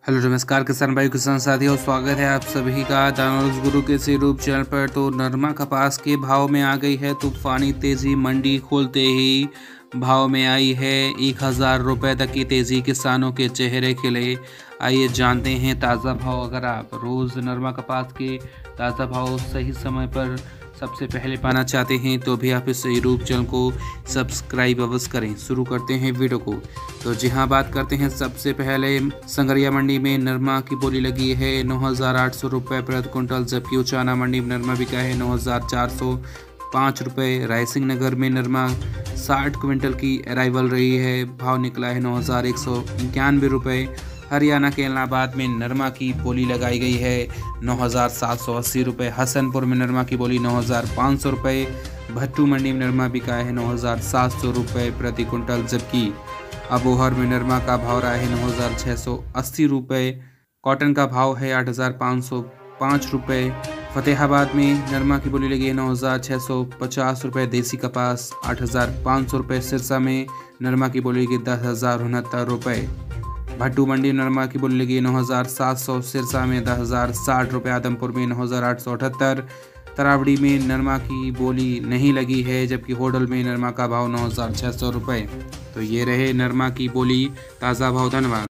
Hello नमस्कार किसान भाई किसान साथियों, स्वागत है आप सभी का दानोज गुरु के यूट्यूब चैनल पर। तो नरमा कपास के भाव में आ गई है तूफानी तेजी। मंडी खोलते ही भाव में आई है 1000 रुपये तक की तेजी, किसानों के चेहरे खिले। आइए जानते हैं ताज़ा भाव। अगर आप रोज़ नरमा कपास के ताज़ा भाव सही समय पर सबसे पहले पाना चाहते हैं तो भी आप इस यूट्यूब चैनल को सब्सक्राइब अवश्य करें। शुरू करते हैं वीडियो को। तो जी हाँ, बात करते हैं सबसे पहले संगरिया मंडी में नरमा की बोली लगी है 9800 रुपये प्रति क्विंटल, जबकि उचाना मंडी में नरमा बिका है 9405 रुपये। रायसिंह नगर में नरमा 60 क्विंटल की अराइवल रही है, भाव निकला है 9191 रुपये। हरियाणा के इलाहाबाद में नरमा की बोली लगाई गई है 9780 रुपये। हसनपुर में नरमा की बोली 9500 रुपये। भट्टू मंडी में नरमा बिका है 9700 रुपये प्रति क्विंटल, जबकि अबोहर में नरमा का भाव रहा है 9680 रुपये। कॉटन का भाव है 8505 रुपये। फतेहाबाद में नरमा की बोली लगी है 9650 रुपये। देसी कपास 8500 रुपये। सिरसा में नरमा की बोली लगी 10,069 रुपये। भट्टू मंडी नरमा की बोली लगी 9700। सिरसा में 10,060 रुपये। आदमपुर में 9878। तरावड़ी में नरमा की बोली नहीं लगी है, जबकि होडल में नरमा का भाव 9600 रुपये। तो ये रहे नरमा की बोली ताज़ा भाव। धन्यवाद।